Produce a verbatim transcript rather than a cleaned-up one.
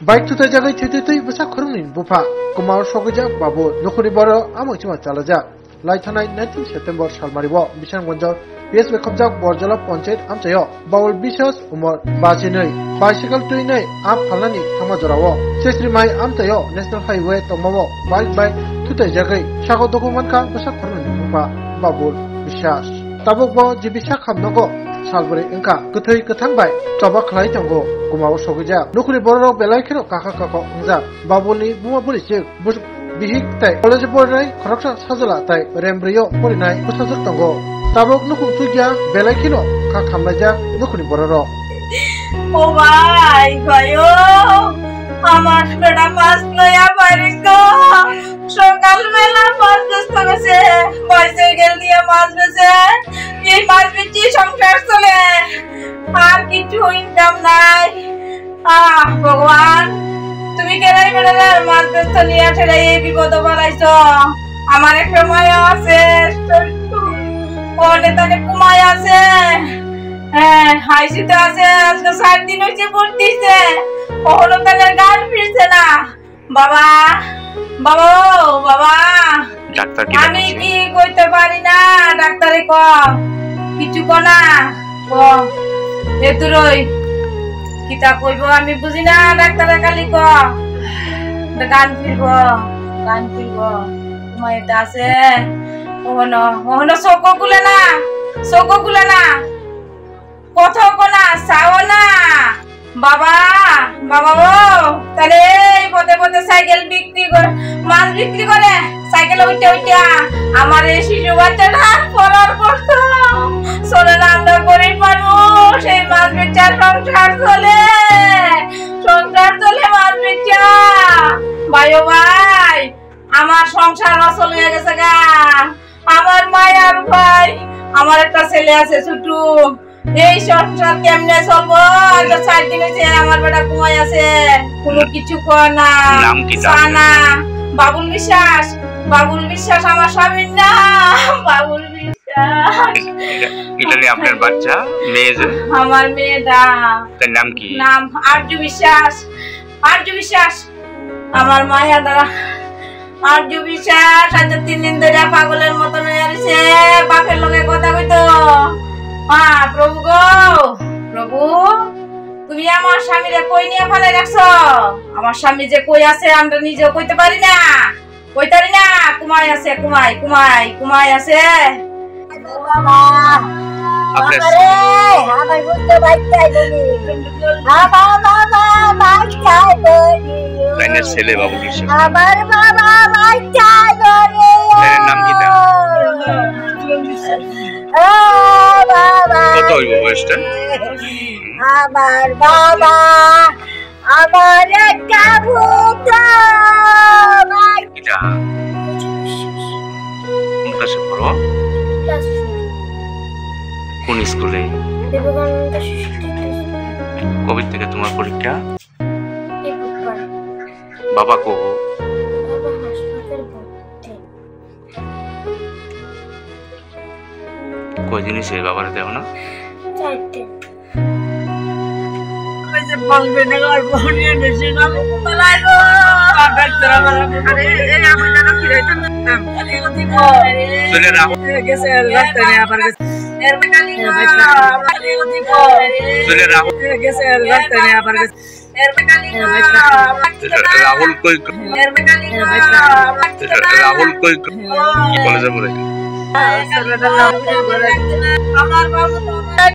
Baik tu terjaga cuti-cuti besar kurungin bupa. Comao Swrangchati Babul nukuri boro amo cuma calajak. Lai tanai nineteen September salmaribo bisan gonjor Biswas khobjak borjala panchayat amchayo Babul Biswas umur basinai bicycle tuinai am phalani thama jorawo sesri mai amtayo national highway tongmamo bike bike tu terjaga sago dokumen ka besar kurungin bupa Babul Biswas tabuk bo jibisa khamnago salbari engka kuthai kuthang bai toba khlai tango Comao Swrangchati nukuri borok belai kheno kaka kaka ungja Babulni buma buri chik Bihik tai college borai khoroksa sajala tai rembrio porinai pusajak tango tabok nuku tugya belai kheno ka khamlaja nukuri bororo ও ভাই ভাইও আমার বেটা মাছ লইয়া বাড়ি গো সকালবেলা মাছ বেচতে গেছে bicycle দিয়ে মাছ বেচে এই মাছ বেচে সংসার চলে আর কিছু ইনকাম নাই আহ ভগবান তুমি কেনাই বেটা মাছ বেচতে নিয়ে ঠেলে এই বিপদ বাড়াইছো আমার একটা মায়া আছে ওনে তানে কুমায় আছে হ্যাঁ হাইসিতে আছে আজকে সাত দিন হইছে পড়তিছে কখনো তাহলে গান ফিরছে না বাবা বাবা বাবা ডাক্তার কি আমি কি কইতে পারি না ডাক্তারে ক কিছু ক না ক এতুরই কিতা কইবো আমি বুঝি না ডাক্তারে খালি ক গান ফিরব গান ফিরব মাইটা আছে ওহনো ওহনো চোখ খুলে না চোখ খুলে না কথা কোনা চাও না বাবা বাবা ও তাহলে এই পথে পথে সাইকেল বিক্রি করে মাছ বিক্রি করে সাইকেল উঠে উঠে আমার এই শিশু বাচ্চাটা পড়ার কষ্ট চলে না আমরা গরিব মানুষ এই মাছ বেচা সংসার চলে সংসার চলে মাছ বেচা ভাই ও ভাই আমার সংসার অচল হয়ে গেছে গা আমার মায়ার ভাই আমার একটা ছেলে আছে ছোট এই সংসার কেমনে চলবো আজ চার দিন হইছে আমার বেটা কুমায় আছে কোনো কিছু কয় না নাম কি জানা বাবুল বিশ্বাস বাবুল বিশ্বাস আমার স্বামীর নাম বাবুল বিশ্বাস এটা নিয়ে আপনার বাচ্চা মেয়ে যে আমার মেয়েটা তার নাম কি নাম আর্য বিশ্বাস আর্য বিশ্বাস আমার মায়া দ্বারা আর্য বিশ্বাস আজ তিন দিন ধরে পাগলের মতন হয়ে আছে বাপের লগে কথা কইতো হ্যাঁ প্রভু গো প্রভু তুমি আমার স্বামীরে কই নিয়ে ফেলে রাখছো আমার স্বামী যে কই আছে আমরা নিজেও কইতে পারি না কইতে পারি না কুমাই আছে কুমাই কুমাই কুমাই আছে বাবা আমারে আমার বুঝতে বাইতাই বলি বাবা বাবা বাইতাই বলি লাইনের ছেলে বাবু বিশ্বাস আমার বাবা বাইতাই বলি এর নাম কি তা কত হইব বয়সটা আমার বাবা আমার একটা ভূত এটা কোন ক্লাসে পড়ো কোন স্কুলে কবে থেকে তোমার পরীক্ষা বাবা কো কই জিনিস এই বাবার দেও না চারটে কইছে বলবে না আর বনিয়ে নেছে না বলাই গো ডাক্তার আমার আরে এই আমি না ফিরাইতাম আরে ওদি কো চলে রাখো গেছে ডাক্তার নে আবার গেছে এর মেকানিক আরে ওদি কো চলে রাখো গেছে ডাক্তার নে আবার গেছে এর মেকানিক রাহুল কই এর মেকানিক রাহুল কই কি কলেজে পড়ে আমার বাবা